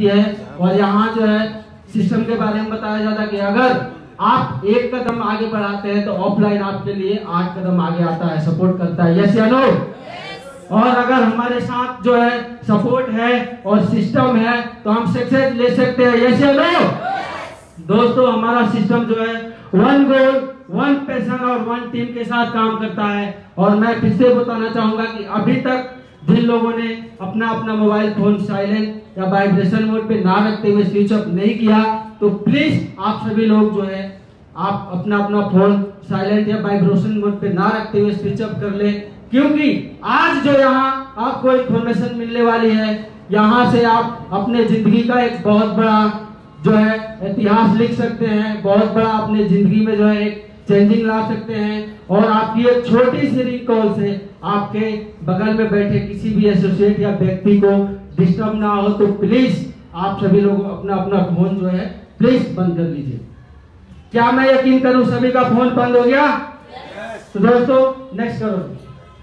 पड़ती है। और यहाँ जो है सिस्टम के बारे में बताया जाता है कि अगर आप एक कदम आगे बढ़ाते हैं तो ऑफलाइन आपके लिए 8 कदम आगे आता है, सपोर्ट करता है। यस या नो? और अगर हमारे साथ जो है सपोर्ट है और सिस्टम है तो हम सक्सेस ले सकते हैं। यस या नो? दोस्तों हमारा सिस्टम जो है 1 गोल 1 पैशन और 1 टीम के साथ काम करता है। और मैं फिर से बताना चाहूंगा कि अभी तक जिन लोगों ने अपना अपना मोबाइल फोन साइलेंट या वाइब्रेशन मोड पे ना रखते हुए स्विच ऑफ नहीं किया तो प्लीज आप सभी लोग जो है आप अपना अपना फोन साइलेंट या वाइब्रेशन मोड पे ना रखते हुए स्विच ऑफ कर ले, क्योंकि आज जो यहाँ आपको इंफॉर्मेशन मिलने वाली है, यहाँ से आप अपने जिंदगी का एक बहुत बड़ा जो है इतिहास लिख सकते हैं, बहुत बड़ा अपने जिंदगी में जो है एक चेंजिंग ला सकते हैं। और आपकी एक छोटी सी रिंग कॉल से आपके बगल में बैठे किसी भी एसोसिएट या व्यक्ति को डिस्टर्ब ना हो, तो प्लीज आप सभी लोग अपना अपना फोन जो है प्लीज बंद कर लीजिए। क्या मैं यकीन करूं सभी का फोन बंद हो गया? तो दोस्तों नेक्स्ट करो।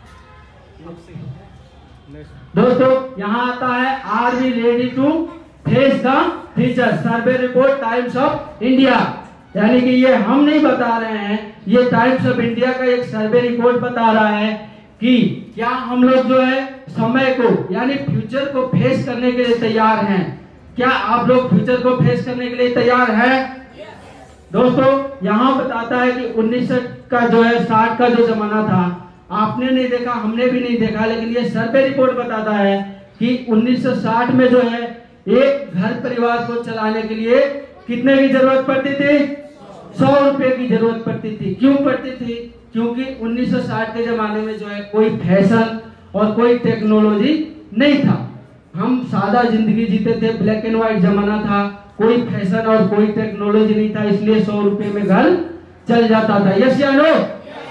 दोस्तों यहाँ आता है are we ready to face the future survey report Times of India. यानी कि ये हम नहीं बता रहे हैं, ये टाइम्स ऑफ इंडिया का एक सर्वे रिपोर्ट बता रहा है कि क्या हम लोग जो है समय को यानी फ्यूचर को फेस करने के लिए तैयार हैं। क्या आप लोग फ्यूचर को फेस करने के लिए तैयार हैं? दोस्तों यहाँ बताता है कि 1960 का जो है 60 का जो जमाना था, आपने नहीं देखा, हमने भी नहीं देखा, लेकिन ये सर्वे रिपोर्ट बताता है कि 1960 में जो है एक घर परिवार को चलाने के लिए कितने की जरूरत पड़ती थी? 100 रुपए की जरूरत पड़ती थी। क्यों पड़ती थी? क्योंकि 1960 के जमाने में जो है कोई फैशन और कोई टेक्नोलॉजी नहीं था। हम सादा जिंदगी जीते थे, ब्लैक एंड व्हाइट जमाना था, कोई फैशन और कोई टेक्नोलॉजी नहीं था, इसलिए 100 रुपए में घर चल जाता था। यस या नो?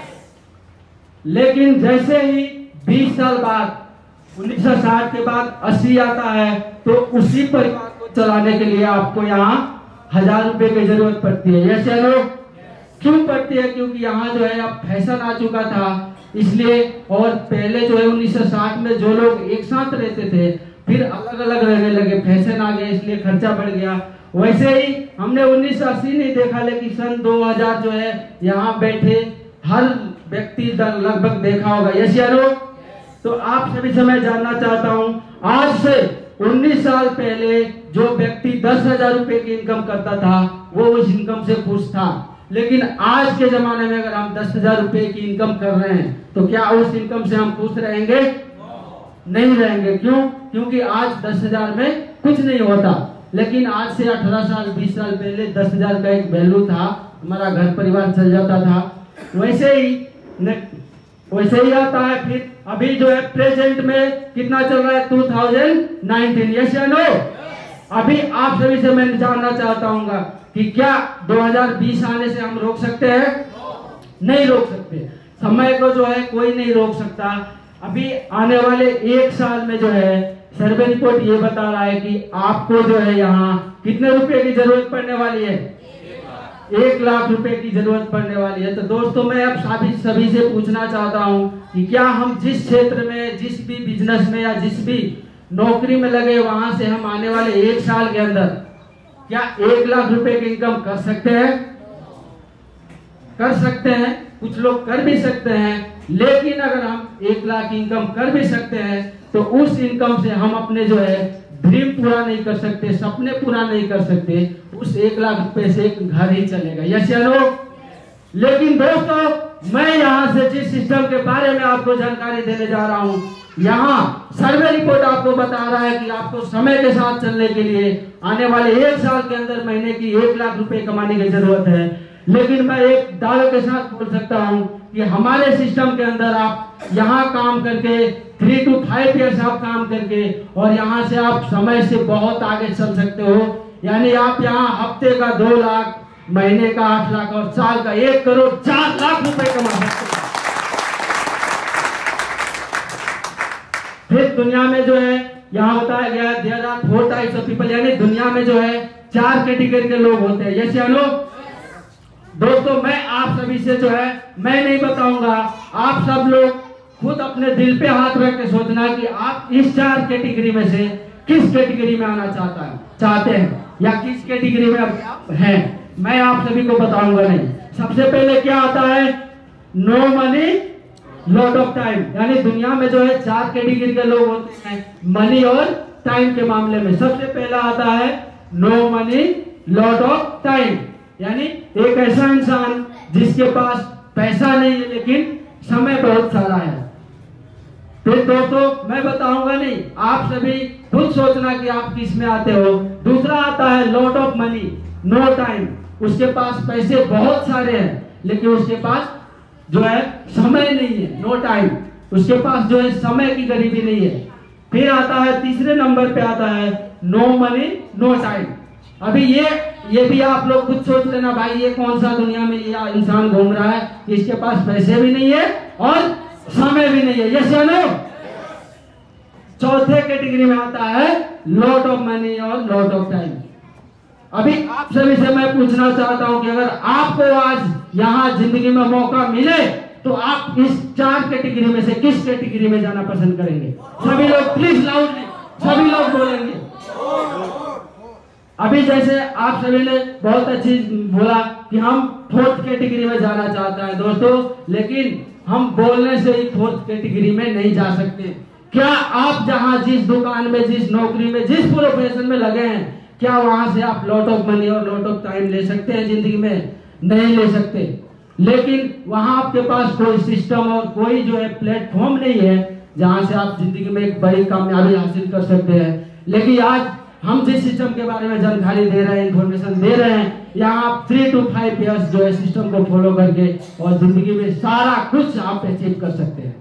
लेकिन जैसे ही 20 साल बाद 1960 के बाद 80 आता है तो उसी परिवार को चलाने के लिए आपको यहाँ 1000 रुपए की जरूरत पड़ती है। यस या नो? क्यों पड़ती है? क्योंकि यहाँ जो है अब फैशन आ चुका था इसलिए। और पहले जो है 1960 में जो लोग एक साथ रहते थे फिर अलग अलग रहने लगे, फैशन आ गया इसलिए खर्चा बढ़ गया। वैसे ही हमने 1980 नहीं देखा, लेकिन सन 2000 जो है यहाँ बैठे हर व्यक्ति लगभग देखा होगा। यस या नो? तो आप सभी से मैं जानना चाहता हूँ, आज से 19 साल पहले जो व्यक्ति 10,000 रुपए की इनकम करता था वो उस इनकम से खुश था, लेकिन आज के जमाने में अगर हम 10,000 रुपए की इनकम कर रहे हैं तो क्या उस इनकम से हम खुश रहेंगे? नहीं रहेंगे। क्यों? क्योंकि आज 10,000 में कुछ नहीं होता, लेकिन आज से 18 साल 20 साल पहले 10,000 का एक वैल्यू था, हमारा घर परिवार चल जाता था। वैसे ही आता है फिर अभी जो है प्रेजेंट में कितना चल रहा है? 2019। यस या नो? अभी आप सभी से मैं जानना चाहता हूँ कि क्या 2020 आने से हम रोक सकते हैं? नहीं रोक सकते। समय को जो है कोई नहीं रोक सकता। अभी आने वाले 1 साल में जो है सर्वे रिपोर्ट ये बता रहा है कि आपको जो है यहाँ कितने रुपए की जरूरत पड़ने वाली है? 1 लाख रुपए की जरूरत पड़ने वाली है। तो दोस्तों मैं अब सभी से पूछना चाहता हूँ कि क्या हम जिस क्षेत्र में, जिस भी बिजनेस में या जिस भी नौकरी में लगे वहां से हम आने वाले 1 साल के अंदर क्या 1 लाख रुपए की इनकम कर सकते हैं? कर सकते हैं। कुछ लोग कर भी सकते हैं, लेकिन अगर हम 1 लाख इनकम कर भी सकते हैं तो उस इनकम से हम अपने जो है ड्रीम पूरा नहीं कर सकते, सपने पूरा नहीं कर सकते। उस 1 लाख रुपए से एक घर ही चलेगा। यस या नो? लेकिन दोस्तों मैं यहाँ से जिस सिस्टम के बारे में आपको जानकारी देने जा रहा हूँ, यहाँ सर्वे रिपोर्ट आपको बता रहा है कि आपको समय के साथ चलने के लिए आने वाले 1 साल के अंदर महीने की 1 लाख रुपए कमाने की जरूरत है। लेकिन मैं एक दावे के साथ बोल सकता हूँ कि हमारे सिस्टम के अंदर आप यहाँ काम करके 3 to 5 years आप काम करके और यहाँ से आप समय से बहुत आगे चल सकते हो। यानी आप यहाँ हफ्ते का 2 लाख, महीने का 8 लाख और साल का 1 करोड़ 4 लाख रुपए कमा सकते हो। फिर दुनिया में जो है यहाँ बताया गया है there are 4 types of people, यानी दुनिया में जो है 4 कैटेगरी के लोग होते हैं। यस या नो? दोस्तों मैं आप सभी से जो है मैं नहीं बताऊंगा, आप सब लोग खुद अपने दिल पे हाथ रख के सोचना कि आप इस 4 कैटेगरी में से किस कैटेगरी में आना चाहते हैं या किस कैटेगरी में आप हैं, मैं आप सभी को बताऊंगा नहीं। सबसे पहले क्या आता है, no money lot of time, यानी दुनिया में जो है 4 कैटेगरी के लोग होते हैं मनी और टाइम के मामले में। सबसे पहला आता है no money lot of time, यानी एक ऐसा इंसान जिसके पास पैसा नहीं है लेकिन समय बहुत सारा है। फिर दोस्तों मैं बताऊंगा नहीं, आप सभी खुद सोचना कि आप किस में आते हो। दूसरा आता है lot of money no time, उसके पास पैसे बहुत सारे हैं लेकिन उसके पास जो है समय नहीं है, नो टाइम, उसके पास जो है समय की गरीबी नहीं है। फिर आता है तीसरे नंबर पे आता है नो मनी नो टाइम। अभी ये भी आप लोग खुद सोच लेना भाई, ये कौन सा दुनिया में ये इंसान घूम रहा है, इसके पास पैसे भी नहीं है और समय भी नहीं है, यस या नो। चौथे कैटेगरी में आता है लॉट ऑफ मनी और लॉट ऑफ टाइम। अभी आप सभी से मैं पूछना चाहता हूं कि अगर आपको आज यहां जिंदगी में मौका मिले तो आप इस 4 कैटेगरी में से किस कैटेगरी में जाना पसंद करेंगे? सभी लोग प्लीज लाउडली सभी लोग बोलेंगे। अभी जैसे आप सभी ने बहुत अच्छी बोला कि हम 4th कैटेगरी में जाना चाहता है दोस्तों, लेकिन हम बोलने से ही 4th कैटेगरी में नहीं जा सकते। क्या आप जहां जिस दुकान में, जिस नौकरी में, जिस प्रोफेशन में लगे हैं, क्या वहां से आप लॉट ऑफ मनी और लॉट ऑफ टाइम ले सकते हैं जिंदगी में? नहीं ले सकते। लेकिन वहां आपके पास कोई सिस्टम और कोई जो है प्लेटफॉर्म नहीं है जहां से आप जिंदगी में एक बड़ी कामयाबी हासिल कर सकते हैं। लेकिन आज हम जिस सिस्टम के बारे में जानकारी दे रहे हैं, इंफॉर्मेशन दे रहे हैं, यहाँ आप 3 to 5 years जो है सिस्टम को फॉलो करके और जिंदगी में सारा कुछ आप अचीव कर सकते हैं।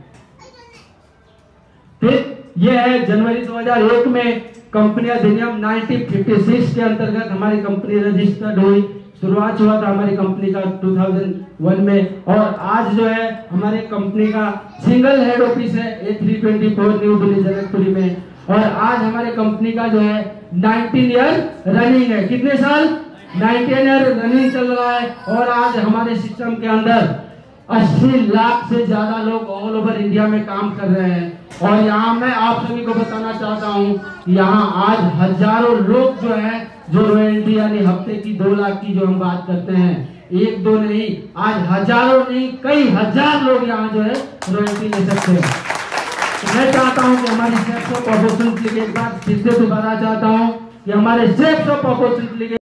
फिर यह है जनवरी 2001 में कंपनी अधिनियम 1956 के अंतर्गत हमारी कंपनी रजिस्टर्ड हुई। शुरुआत हुआ था हमारी कंपनी का 2001 में, और आज जो है हमारी कंपनी का सिंगल हेड ऑफिस है A324 न्यू दिल्ली जनकपुरी में। और आज हमारे कंपनी का जो है 19 ईयर रनिंग है। कितने साल? 19 ईयर रनिंग चल रहा है। और आज हमारे सिस्टम के अंदर 80 लाख से ज्यादा लोग ऑल ओवर इंडिया में काम कर रहे हैं। और यहाँ मैं आप सभी को बताना चाहता हूँ, यहाँ आज हजारों लोग जो है जो रॉयल्टी यानी हफ्ते की 2 लाख की जो हम बात करते हैं, 1-2 नहीं, आज हजारों नहीं कई हजार लोग यहाँ जो है रॉयल्टी ले सकते हैं। तो मैं चाहता हूँ कि हमारी सेफ्स ऑफ अपॉर्चुनिटी के एक बार फिर से दोबारा चाहता हूँ कि हमारे सेफ्स ऑफ अपॉर्चुनिटी